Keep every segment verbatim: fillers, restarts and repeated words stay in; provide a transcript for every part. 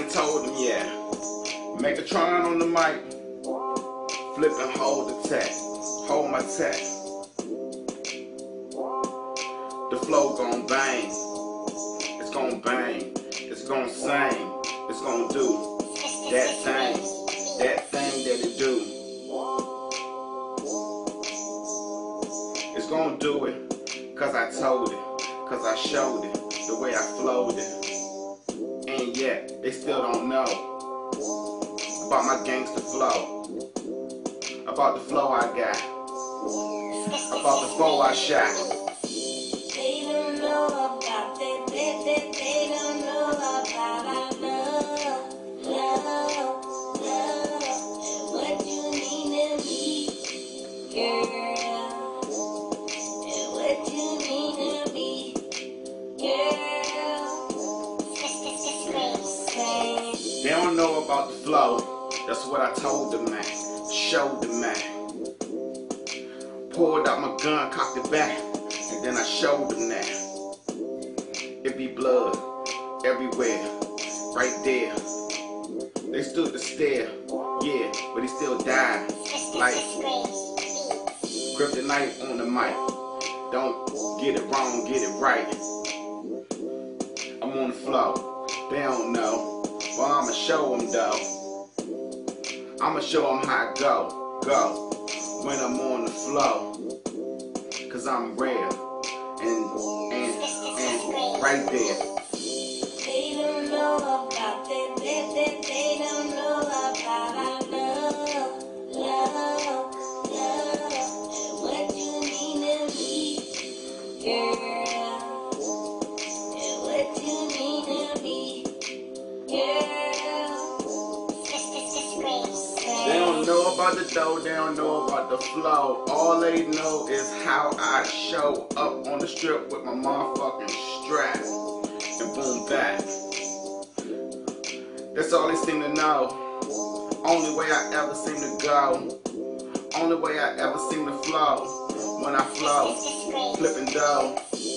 already told them, yeah. Megatron on the mic, flip and hold the tech, hold my tech. The flow gon' bang, it's gon' bang, it's gon' sing, it's gon' do that thing, that thing that it do. It's gon' do it, cause I told it, cause I showed it, the way I flowed it. And yet, they still don't know about my gangster flow, about the flow I got, about the flow I shot. They don't know about that, they, they, they don't know about our love, love, love, and what you mean to me, girl, and what you mean to me, girl. They don't know about the flow, that's what I told the man, showed the man. Pulled out my gun, cocked it back, and then I showed them that. It be blood everywhere, right there. They stood to stare, yeah, but he still died. Like kryptonite on the mic. Don't get it wrong, get it right. I'm on the flow, they don't know. Well, I'ma show them though. I'ma show them how I go, go. When I'm on the flow, cause I'm rare, and, and, and right there. They don't know about that, they, they, they don't know about our love, love, love, and what you mean to me, girl, and what you mean to me, girl. They don't know about the dough, they don't know about the flow. All they know is how I show up on the strip with my motherfucking strap and boom back. That's all they seem to know. Only way I ever seem to go. Only way I ever seem to flow. When I flow, flipping dough.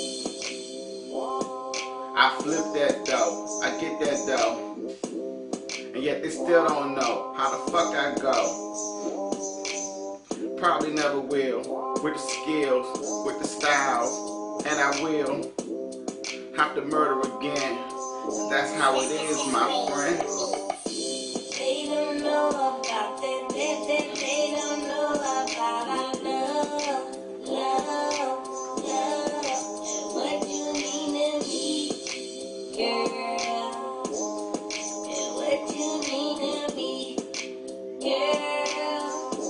I flip that dough, I get that dough. And yet they still don't know how the fuck I go. Probably never will, with the skills, with the styles, and I will have to murder again. That's how it is, my friend. They don't know about that, they, they, they don't know about our love, love, love, and what you mean to me, girl, and what you mean to me, girl.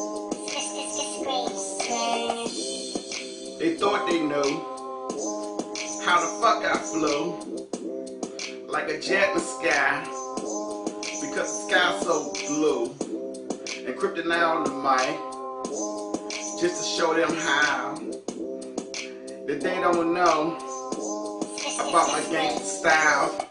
They thought they knew how the fuck I flew like a jet in the sky, because the sky's so blue, and kryptonite on the mic, just to show them how that they don't know about my gangster style.